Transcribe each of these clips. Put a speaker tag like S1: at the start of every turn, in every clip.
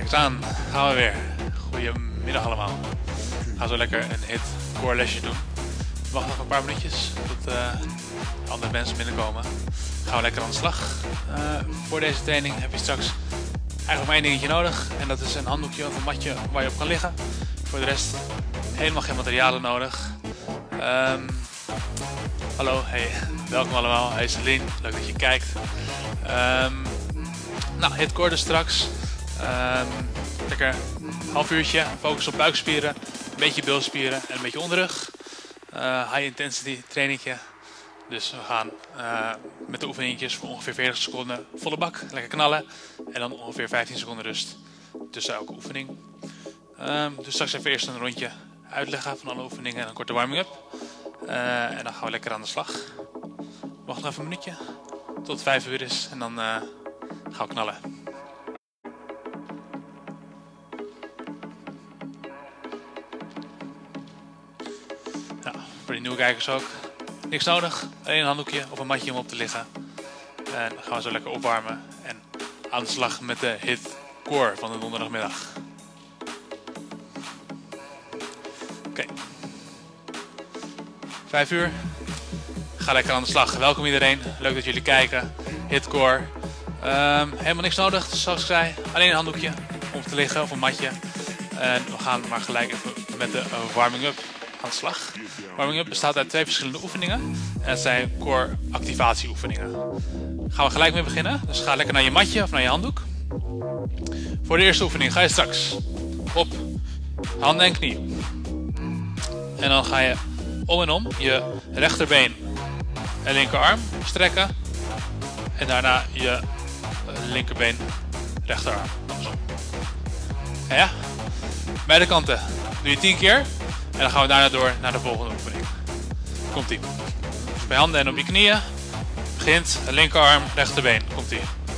S1: Kijk eens aan, gaan we weer. Goedemiddag allemaal. We gaan zo lekker een hit core lesje doen. We wachten nog een paar minuutjes tot andere mensen binnenkomen. Gaan we lekker aan de slag. Voor deze training heb je straks eigenlijk maar één dingetje nodig. En dat is een handdoekje of een matje waar je op kan liggen. Voor de rest helemaal geen materialen nodig. Hallo, hey, welkom allemaal. Hey Celine, leuk dat je kijkt. Nou, hit core dus straks. Lekker een half uurtje, focus op buikspieren, een beetje bilspieren en een beetje onderrug. High intensity trainingje. Dus we gaan met de oefeningetjes voor ongeveer 40 seconden volle bak, lekker knallen. En dan ongeveer 15 seconden rust tussen elke oefening. Dus straks even eerst een rondje uitleggen van alle oefeningen en een korte warming-up. En dan gaan we lekker aan de slag. Wacht nog even een minuutje tot het 5 uur is en dan gaan we knallen. Nou, voor die nieuwe kijkers ook. Niks nodig, alleen een handdoekje of een matje om op te liggen. En dan gaan we zo lekker opwarmen en aan de slag met de hit core van de donderdagmiddag. Oké. 5 uur. Ga lekker aan de slag. Welkom iedereen. Leuk dat jullie kijken. Hit core. Helemaal niks nodig, dus zoals ik zei. Alleen een handdoekje om op te liggen of een matje. En we gaan maar gelijk even met de warming-up aan de slag. Warming-up bestaat uit 2 verschillende oefeningen. En dat zijn core activatie oefeningen. Gaan we gelijk mee beginnen. Dus ga lekker naar je matje of naar je handdoek. Voor de eerste oefening ga je straks op handen en knieën. En dan ga je om en om je rechterbeen en linkerarm strekken. En daarna je linkerbeen, rechterarm. Andersom. Ja, beide kanten doe je 10 keer. En dan gaan we daarna door naar de volgende oefening. Komt-ie. Dus bij handen en op je knieën. Begint linkerarm, rechterbeen. Komt-ie.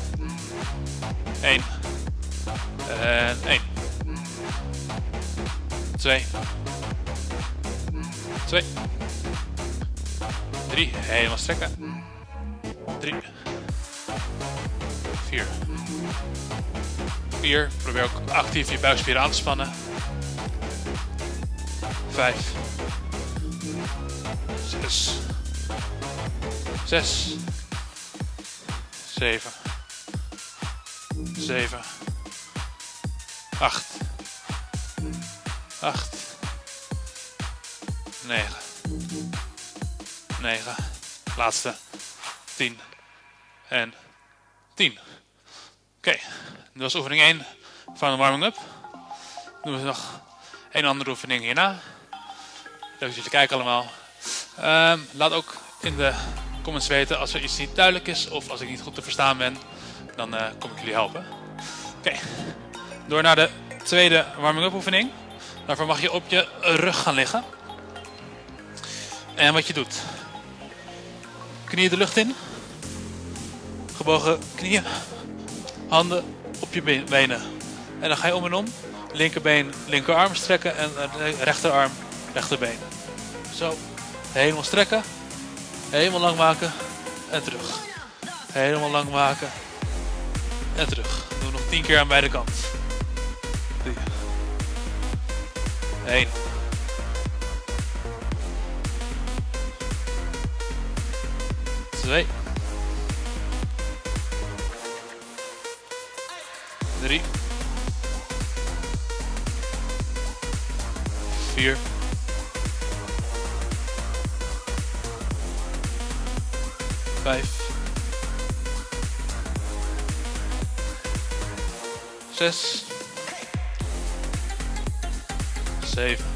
S1: 1. En 1. 2. 2. 3. Helemaal strekken. 3. 4. 4. Probeer ook actief je buikspieren aan te spannen. 5. 6. 6. 7. 7. 8. 8. 9. 9. Laatste. 10. En 10. Oké, dat was oefening 1 van de warming-up. Doen we nog een andere oefening hierna. Leuk dat jullie kijken allemaal. Laat ook in de comments weten als er iets niet duidelijk is of als ik niet goed te verstaan ben. Dan kom ik jullie helpen. Oké, door naar de tweede warming-up oefening. Daarvoor mag je op je rug gaan liggen. En wat je doet. Knieën de lucht in. Gebogen knieën. Handen op je benen. En dan ga je om en om. Linkerbeen, linkerarm strekken en rechterarm, rechterbeen. Zo. Helemaal strekken. Helemaal lang maken. En terug. Helemaal lang maken. En terug. Doe nog 10 keer aan beide kanten. 3. 1. 2. 3. 4. 5. 6. 7.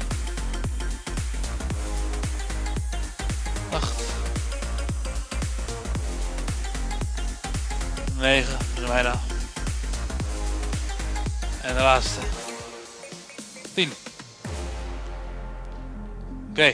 S1: 8. 9. Dat is bijna. En de laatste. 10. Oké.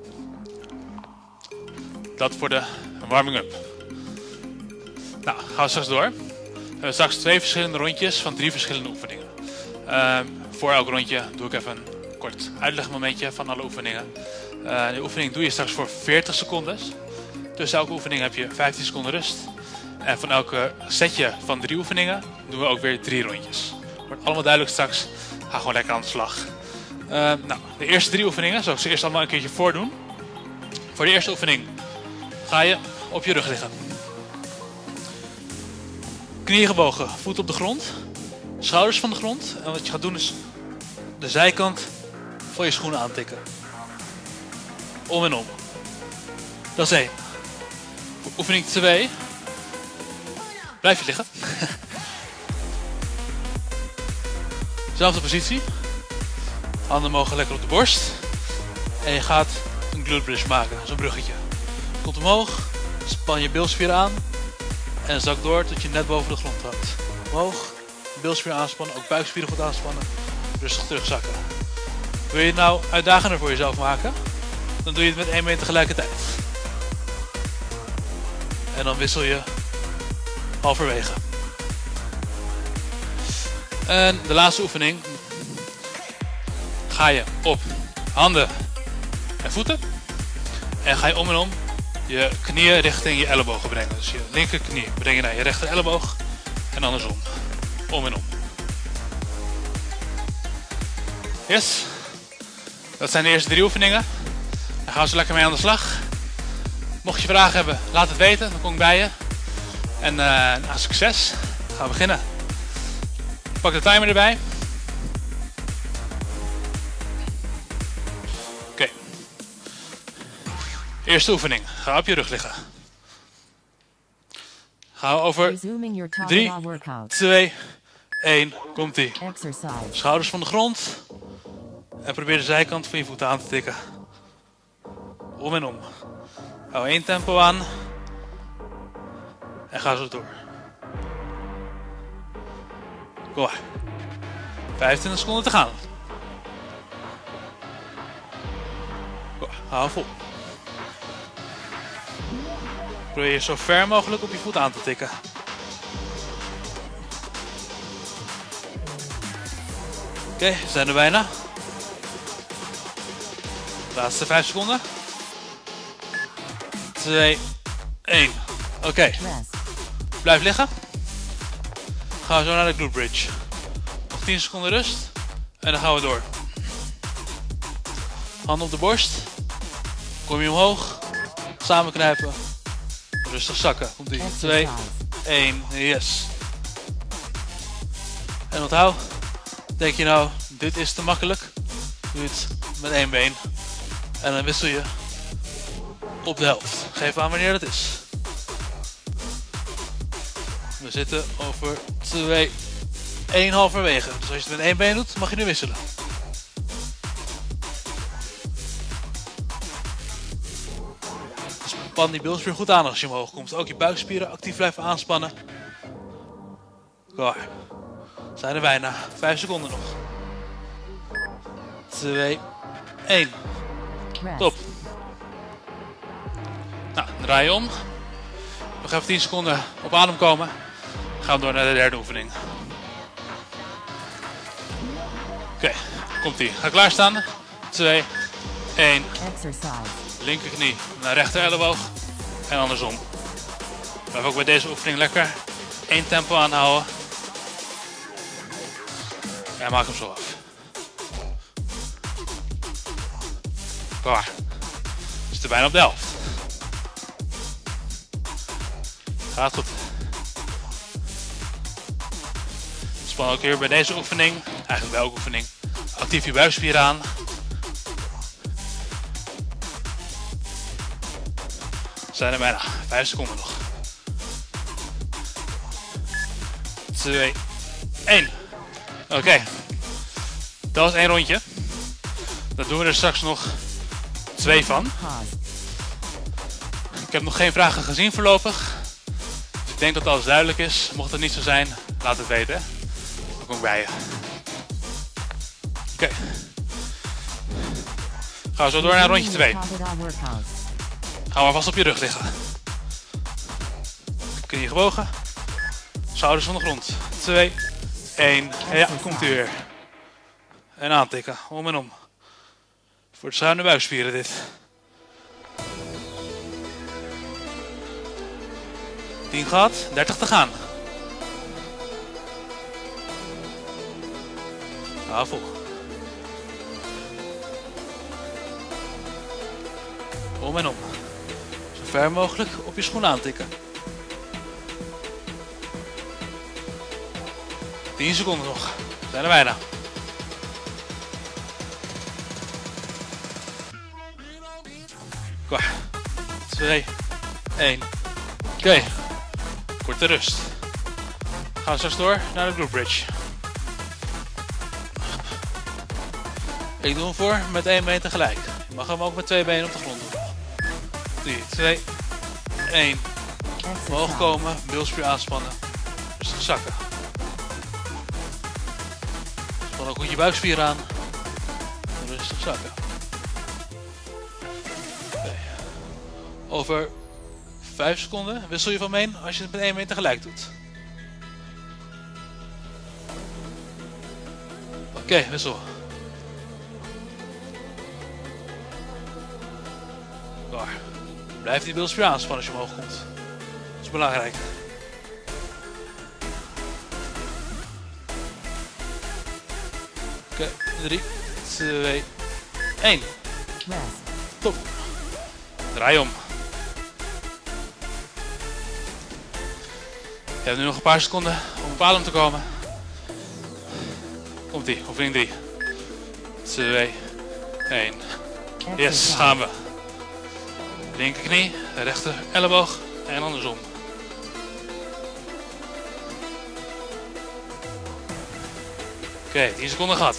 S1: Dat voor de warming-up. Nou, gaan we straks door. We hebben straks 2 verschillende rondjes van 3 verschillende oefeningen. Voor elk rondje doe ik even een kort uitlegmomentje van alle oefeningen. De oefening doe je straks voor 40 seconden. Tussen elke oefening heb je 15 seconden rust. En van elke setje van 3 oefeningen doen we ook weer 3 rondjes. Wordt allemaal duidelijk straks. Ga gewoon lekker aan de slag. Nou, de eerste 3 oefeningen zal ik ze eerst allemaal een keertje voordoen. Voor de eerste oefening ga je op je rug liggen. Knieën gebogen, voet op de grond. Schouders van de grond. En wat je gaat doen is de zijkant van je schoenen aantikken. Om en om. Dat is 1. Voor oefening 2. Blijf je liggen. Zelfde positie. Handen mogen lekker op de borst. En je gaat een glute bridge maken. Zo'n bruggetje. Komt omhoog. Span je bilspieren aan. En zak door tot je net boven de grond houdt. Omhoog. Bilspieren aanspannen. Ook buikspieren goed aanspannen. Rustig terugzakken. Wil je het nou uitdagender voor jezelf maken? Dan doe je het met 1 been tegelijkertijd. En dan wissel je halverwege. En de laatste oefening. Ga je op handen en voeten. En ga je om en om je knieën richting je ellebogen brengen. Dus je linkerknie breng je naar je rechter elleboog. En andersom. Om en om. Yes. Dat zijn de eerste 3 oefeningen. Daar gaan we zo lekker mee aan de slag. Mocht je vragen hebben, laat het weten. Dan kom ik bij je. En na succes. Gaan we beginnen. Pak de timer erbij. Oké. Eerste oefening. Ga op je rug liggen. Gaan we over 3, 2, 1. Komt-ie. Schouders van de grond. En probeer de zijkant van je voeten aan te tikken. Om en om. Hou 1 tempo aan. En ga zo door. Kom maar. 25 seconden te gaan. Kom maar. Hou vol. Probeer je zo ver mogelijk op je voet aan te tikken. Oké, we zijn er bijna. Laatste 5 seconden. 2, 1. Oké. Blijf liggen. Gaan we zo naar de glute bridge. Nog 10 seconden rust. En dan gaan we door. Handen op de borst. Kom je omhoog. Samen knijpen. Rustig zakken. Komt ie. 2, 1. Yes. En onthoud. Denk je nou, dit is te makkelijk? Doe het met 1 been. En dan wissel je op de helft. Geef aan wanneer dat is. We zitten over 2, 1 halverwege. Dus als je het met 1 been doet, mag je nu wisselen. Span die bilspier goed aan als je omhoog komt. Ook je buikspieren actief blijven aanspannen. Klaar. Zijn er bijna. 5 seconden nog. 2, 1. Top. Nou, draai je om. Nog even 10 seconden op adem komen. Dan gaan we door naar de derde oefening. Oké, komt ie. Ga klaarstaan. 2, 1. Linkerknie naar rechter elleboog. En andersom. Blijf ook bij deze oefening lekker 1 tempo aanhouden. En maak hem zo af. Klaar. We zitten bijna op de helft. Gaat goed. Span ook weer bij deze oefening, eigenlijk bij elke oefening, actief je buikspieren aan. Zijn er bijna. 5 seconden nog. 2, 1. Oké. Dat was 1 rondje. Daar doen we er straks nog 2 van. Ik heb nog geen vragen gezien voorlopig. Dus ik denk dat alles duidelijk is. Mocht het niet zo zijn, laat het weten. Dan kom ik bij je. Oké. Gaan we zo door naar rondje 2. Ga maar vast op je rug liggen. Knieën gebogen. Schouders van de grond. 2, 1. Ja, komt u weer. En aantikken. Om en om. Voor de schuine buikspieren dit. 10 gehad. 30 te gaan. Hou vol. Om en om. Zo ver mogelijk op je schoen aantikken. 10 seconden nog. We zijn er bijna. Klaar. 2, 1. Oké. Korte rust. Gaan we straks door naar de glute bridge. Ik doe hem voor met 1 been tegelijk. Je mag hem ook met 2 benen op de grond doen. 3, 2, 1. Omhoog komen, bilspier aanspannen. Rustig zakken. Span ook goed je buikspier aan. En rustig zakken. Okay. Over 5 seconden wissel je van been als je het met 1 been tegelijk doet. Oké, wissel. Klaar. Blijf die bilspier aanspannen als je omhoog komt. Dat is belangrijk. Oké, 3, 2, 1. Top. Draai om. Je hebt nu nog een paar seconden om op adem te komen. Komt ie, oefening 3. 2, 1. Yes, gaan we. Linkerknie, rechter elleboog en andersom. Oké, 10 seconden gehad.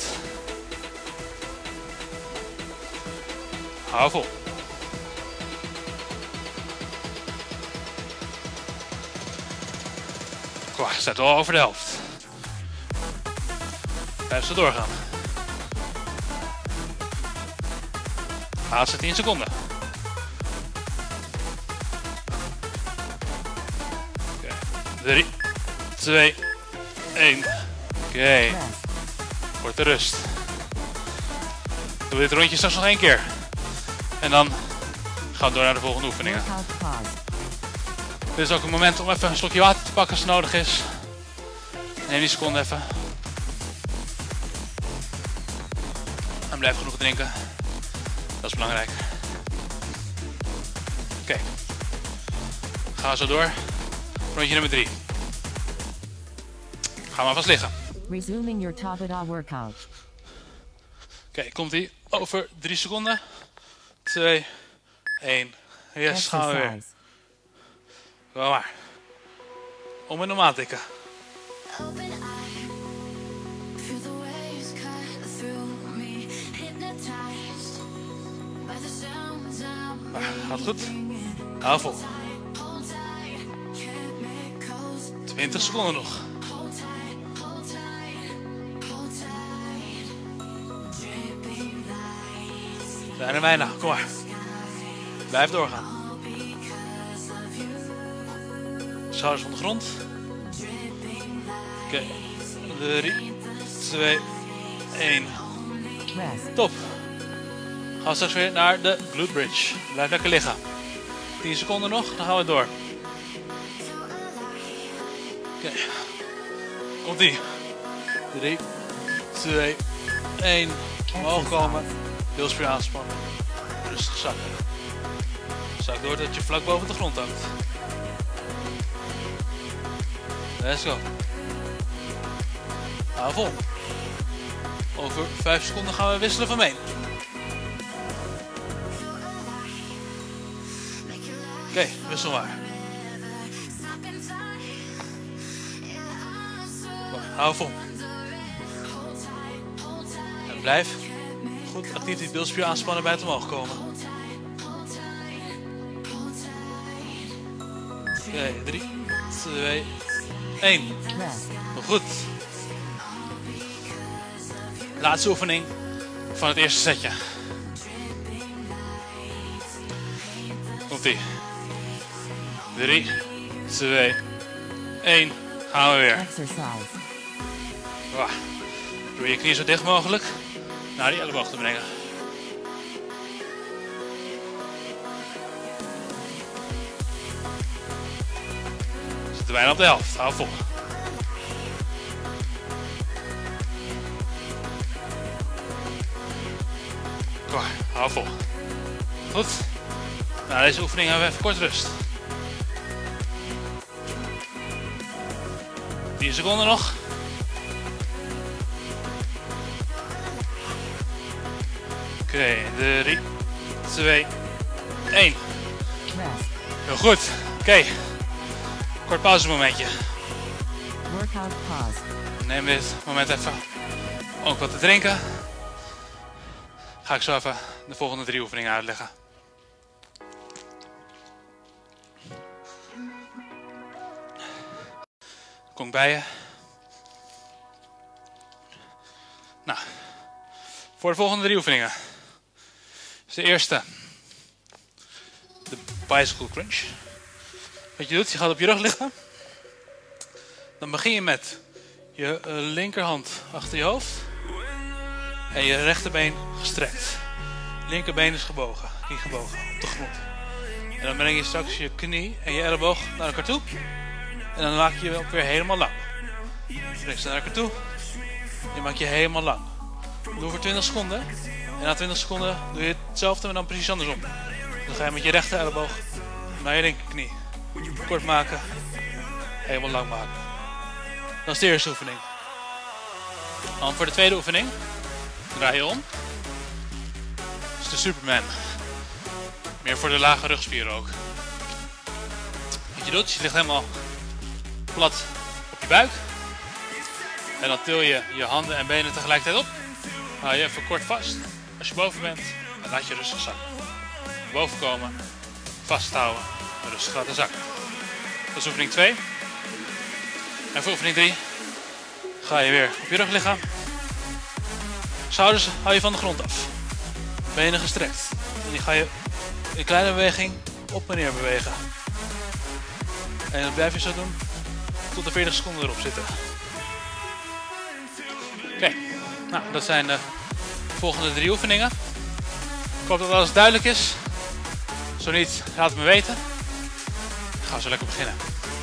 S1: Hou vol. Klaar, staat al over de helft. Blijf zo doorgaan. Laatste 10 seconden. Oké, 3, 2, 1. Oké. Korte rust. Doe dit rondje straks nog 1 keer. En dan gaan we door naar de volgende oefeningen. Dit is ook een moment om even een slokje water te pakken als het nodig is. Neem die seconde even. En blijf genoeg drinken. Dat is belangrijk. Oké. Gaan we zo door. Rondje nummer 3. Ga maar vast liggen.
S2: Resuming your Tabata workout.
S1: Oké, komt ie. Over 3 seconden. 2, 1. Yes, gaan we weer. Kom maar. Om en om aantikken. Gaat goed. Hou vol. 20 seconden nog. We zijn er bijna. Kom maar. Blijf doorgaan. Schouders van de grond. Oké. 3, 2, 1. Top. Gaan we straks weer naar de glute bridge. Blijf lekker liggen. 10 seconden nog, dan gaan we door. Oké. Komt ie. 3, 2, 1. Omhoog komen. Bilspier aanspannen. Rustig zakken. Zak door dat je vlak boven de grond hangt. Let's go. Hou vol. Over 5 seconden gaan we wisselen van been. Oké, wissel maar. Hou vol. En blijf goed actief die bilspier aanspannen bij het omhoog komen. Oké, 3, 2, 1. Nog goed. Laatste oefening van het eerste setje. Komt-ie. 3, 2, 1. Gaan we weer. Doe je knie zo dicht mogelijk naar die elleboog te brengen. We zitten bijna op de helft. Hou vol. Core, hou vol. Goed. Na deze oefening hebben we even kort rust. 10 seconden nog. Oké, 3, 2, 1.
S2: Rest.
S1: Heel goed. Oké. Kort pauzemomentje.
S2: Workout pause.
S1: Neem dit moment even ook wat te drinken. Ga ik zo even de volgende 3 oefeningen uitleggen. Kom ik bij je. Nou, voor de volgende 3 oefeningen. Dus de eerste. De bicycle crunch. Wat je doet, je gaat op je rug liggen. Dan begin je met je linkerhand achter je hoofd. En je rechterbeen gestrekt. Linkerbeen is gebogen, knie gebogen op de grond. En dan breng je straks je knie en je elleboog naar elkaar toe. En dan maak je je weer helemaal lang. Breng ze naar elkaar toe. Je maakt je helemaal lang. Doe voor 20 seconden. En na 20 seconden doe je hetzelfde, maar dan precies andersom. Dan ga je met je rechter elleboog naar je linkerknie. Kort maken. Helemaal lang maken. Dat is de eerste oefening. Dan voor de tweede oefening. Draai je om. Dat is de Superman. Meer voor de lage rugspieren ook. Wat je doet, je ligt helemaal plat op je buik. En dan til je je handen en benen tegelijkertijd op. Hou je even kort vast. Als je boven bent, dan laat je rustig zakken. Boven komen, vasthouden en rustig laten zakken. Dat is oefening 2. En voor oefening 3 ga je weer op je rug liggen. Schouders hou je van de grond af. Benen gestrekt. En die ga je in een kleine beweging op en neer bewegen. En dat blijf je zo doen tot de 40 seconden erop zitten. Oké, nou dat zijn de volgende 3 oefeningen. Ik hoop dat alles duidelijk is. Zo niet, laat het me weten. Dan gaan we zo lekker beginnen.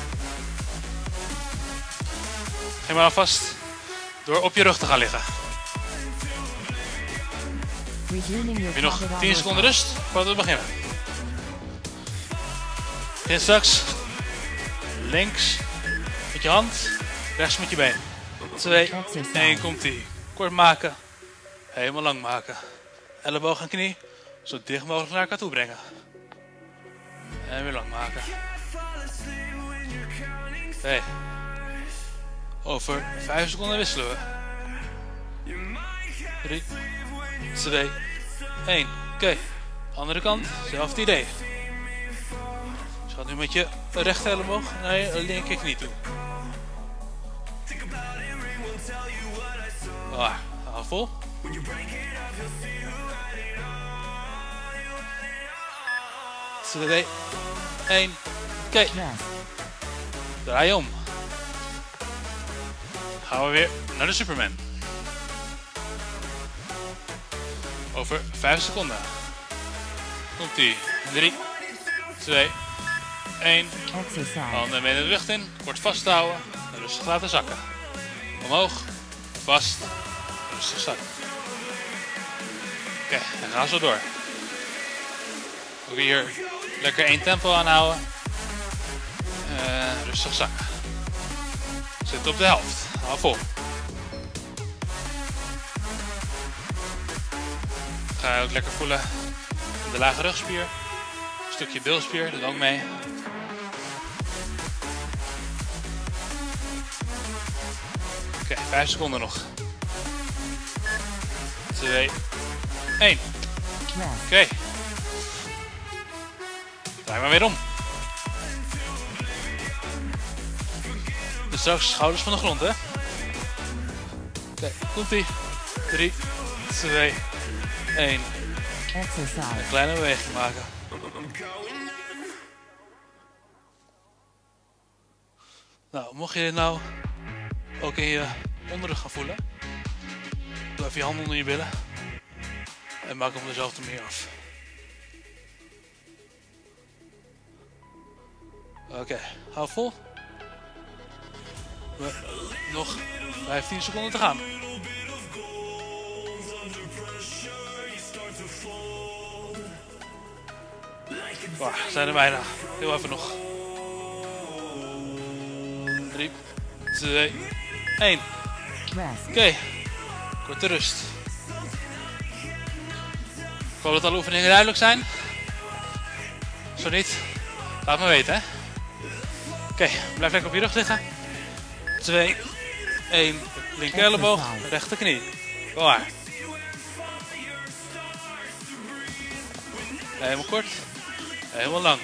S1: Begin maar alvast door op je rug te gaan liggen. Heb je nog 10 seconden rust voordat we beginnen. Begin straks links met je hand, rechts met je been. 2, 1, komt ie. Kort maken, helemaal lang maken. Elleboog en knie zo dicht mogelijk naar elkaar toe brengen. En weer lang maken. Hey. Over 5 seconden wisselen we. 3, 2, 1. Oké. Andere kant, hetzelfde idee. Dus je gaat nu met je rechter elleboog naar je linker knie toe. Hou vol. 2, 1. Oké. Draai je om. Gaan we weer naar de Superman. Over 5 seconden. Komt ie. 3, 2, 1. Handen en benen de lucht in. Kort vasthouden. En rustig laten zakken. Omhoog. Vast. Rustig zakken. Oké, dan gaan we zo door. Ook hier lekker 1 tempo aanhouden. Rustig zakken. Zit op de helft. Hou vol. Ga je ook lekker voelen de lage rugspier. Een stukje bilspier, doet ook mee. Oké, 5 seconden nog. 2, 1. Oké. Draai maar weer om. Dus straks schouders van de grond, hè? Oké, komt-ie. 3, 2, 1. Een kleine beweging maken. Nou, mocht je dit nou ook in je onderrug gaan voelen, doe even je handen onder je billen en maak hem dezelfde manier af. Oké, hou vol. Nog 15 seconden te gaan. Oh, we zijn er bijna. Heel even nog. 3, 2, 1.
S2: Rest.
S1: Oké. Korte rust. Ik hoop dat alle oefeningen duidelijk zijn. Zo niet, laat me weten, hè. Oké, blijf lekker op je rug liggen. 2, 1. Linker elleboog, rechterknie. Kom maar. Helemaal kort. Helemaal lang.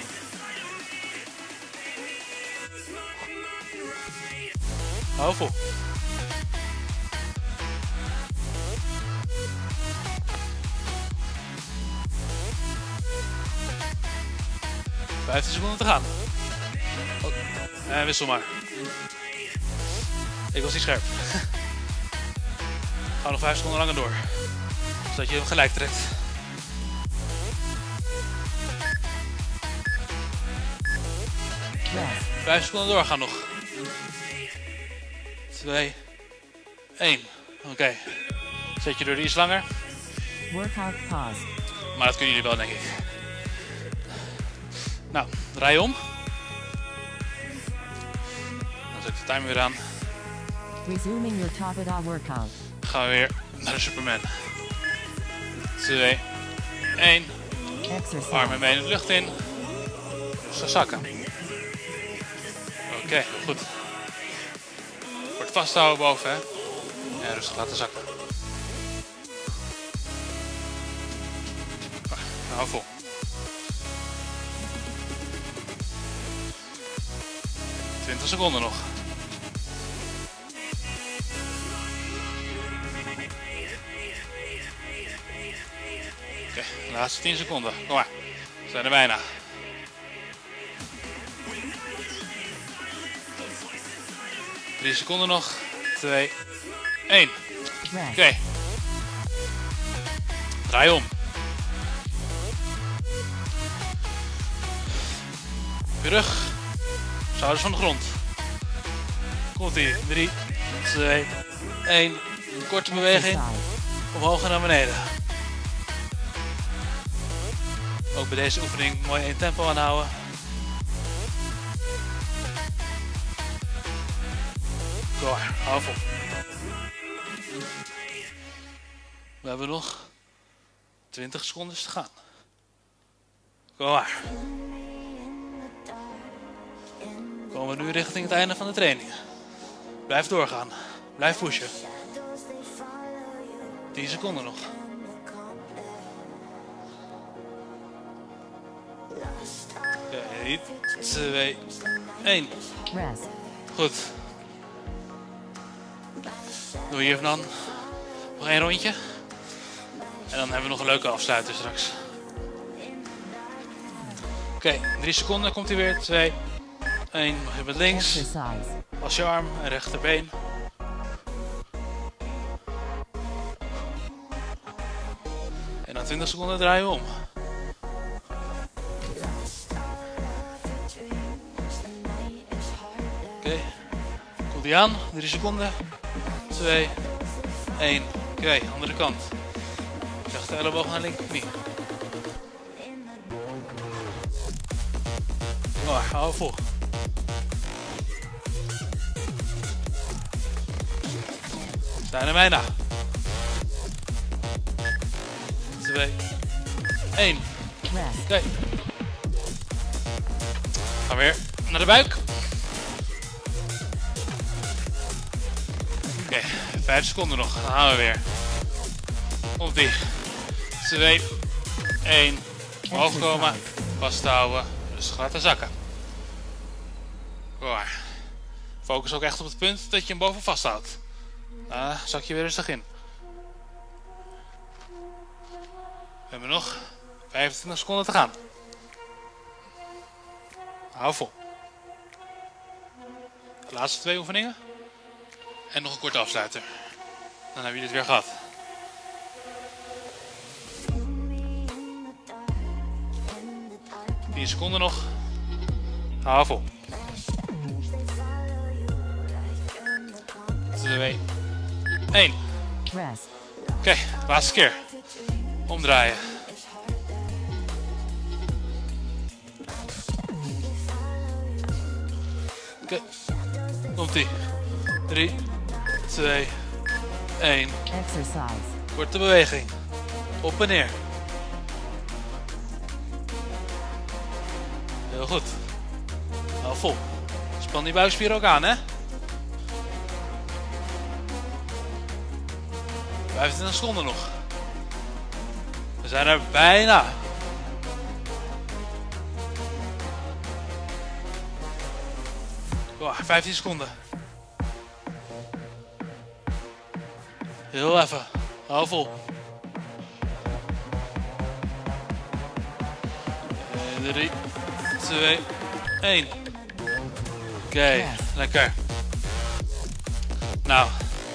S1: Hou vol. Oh. 15 seconden te gaan. Oh. En wissel maar. Ik was niet scherp. Ga nog 5 seconden langer door. Zodat je hem gelijk trekt.
S2: Rest.
S1: 5 seconden doorgaan nog. 2, 1. Oké. Zet je door iets langer.
S2: Workout pause.
S1: Maar dat kunnen jullie wel, denk ik. Nou, draai je om. Dan zet ik de timer weer aan.
S2: Resuming your Tabata workout.
S1: Gaan we weer naar de Superman. 2, 1.
S2: Exercise.
S1: Armen en benen de lucht in. Rustig zakken. Oké, goed. Kort vasthouden boven, hè. En rustig laten zakken. Nou, vol. ...20 seconden nog. Oké, de laatste 10 seconden. Kom maar. We zijn er bijna. ...3 seconden nog. 2, 1.
S2: Rest.
S1: Oké. Draai om. Op je rug. Schouders van de grond. Komt ie. 3, 2, 1. Een korte beweging.
S2: Exercise.
S1: Omhoog en naar beneden. Ook bij deze oefening mooi één tempo aanhouden. Kom maar, hou vol. We hebben nog 20 seconden te gaan. Kom maar. Komen we nu richting het einde van de training. Blijf doorgaan. Blijf pushen. 10 seconden nog. Oké, 2, 1.
S2: Rest.
S1: Goed. Doe hier dan nog één rondje. En dan hebben we nog een leuke afsluiter straks. Oké, 3 seconden komt hij weer. 2, 1. Mag je met links.
S2: Exercise.
S1: Als je arm en rechterbeen. En dan 20 seconden draaien we om. Oké, komt hij aan. 3 seconden. 2, 1. Oké, andere kant. Rechter elleboog naar linkerknie. Oh, hou vol. Zijn er bijna. 2, 1.
S2: Rest.
S1: Oké. Gaan we weer naar de buik. Oké, 5 seconden nog. Dan gaan we weer. Komt ie. 2, 1. Omhoog komen. Vasthouden. Dus laten zakken. Kom maar. Focus ook echt op het punt dat je hem boven vasthoudt. Zak je weer rustig in. We hebben nog 25 seconden te gaan. Hou vol. De laatste 2 oefeningen. En nog een korte afsluiter. Dan hebben jullie het weer gehad. ...10 seconden nog. Hou vol. 2, 1.
S2: Rest.
S1: Oké, laatste keer. Omdraaien. Oké. Komt-ie. 3, 2, 1.
S2: Exercise.
S1: Korte beweging. Op en neer. Heel goed. Hou vol. Span die buikspier ook aan, hè? 25 seconden nog. We zijn er bijna. Oh, 15 seconden. Heel even. Hou vol. 3, 2, 1. Oké, lekker. Nou.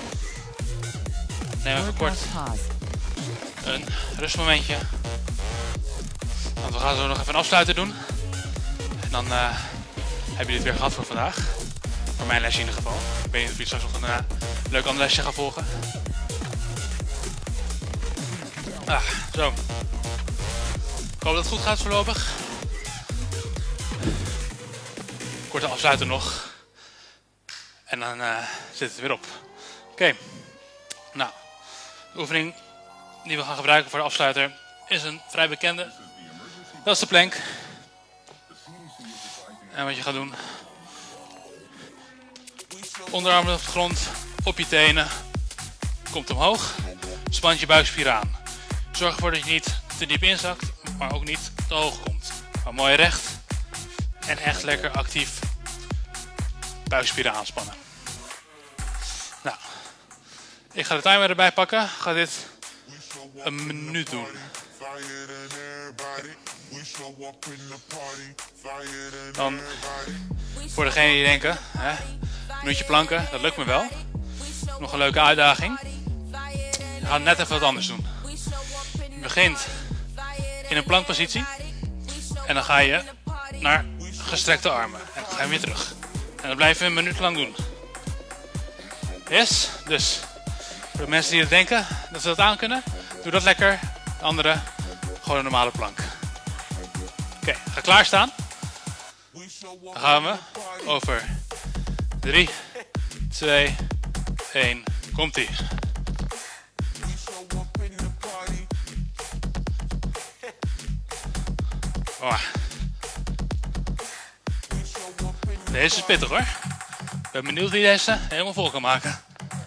S1: Neem even kort een rustmomentje. Want we gaan zo nog even een afsluiter doen. En dan heb je dit weer gehad voor vandaag. Voor mijn lesje in ieder geval. Ik weet niet of je straks nog een leuk ander lesje gaat volgen. Zo. Ik hoop dat het goed gaat voorlopig. Korte afsluiter nog. En dan zit het weer op. Oké. Nou. De oefening die we gaan gebruiken voor de afsluiter is een vrij bekende. Dat is de plank. En wat je gaat doen. Onderarmen op de grond. Op je tenen. Komt omhoog. Spant je buikspieren aan. Zorg ervoor dat je niet te diep inzakt. Maar ook niet te hoog komt. Maar mooi recht. En echt lekker actief buikspieren aanspannen. Nou. Ik ga de timer erbij pakken. Ga dit een minuut doen. Dan voor degenen die denken, een minuutje planken, dat lukt me wel. Nog een leuke uitdaging. We gaan net even wat anders doen. Je begint in een plankpositie. En dan ga je naar gestrekte armen. En dan ga je weer terug. En dat blijf je een minuut lang doen. Yes, dus voor de mensen die het denken dat ze dat aan kunnen, doe dat lekker. De andere, gewoon een normale plank. Oké, ga klaarstaan. Dan gaan we over 3, 2, 1. Komt-ie. Oh. Deze is pittig hoor. Ik ben benieuwd wie deze helemaal vol kan maken.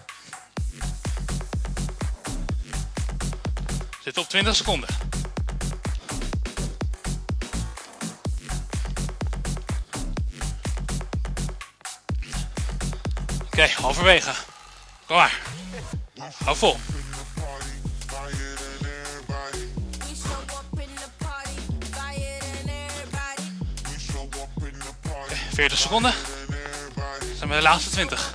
S1: Zit op 20 seconden. Oké, halverwege. Kom maar. Hou vol. 40 seconden. Dan zijn we de laatste 20.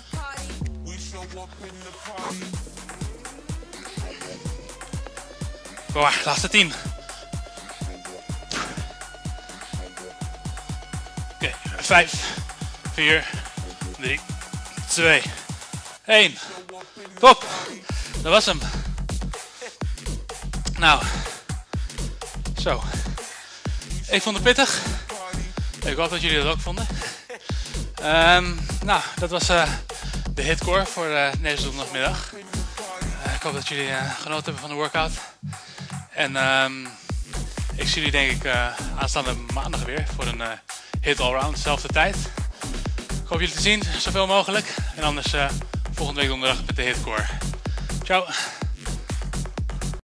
S1: Kom maar, laatste 10. Oké, 5, 4, 3, 2, 1. Top! Dat was hem. Nou. Zo. Ik vond het pittig. Ik hoop dat jullie dat ook vonden. Nou, dat was de hitcore voor deze donderdagmiddag. Ik hoop dat jullie genoten hebben van de workout. En ik zie jullie denk ik aanstaande maandag weer voor een hit allround, dezelfde tijd. Ik hoop jullie te zien, zoveel mogelijk. En anders volgende week donderdag met de hitcore. Ciao!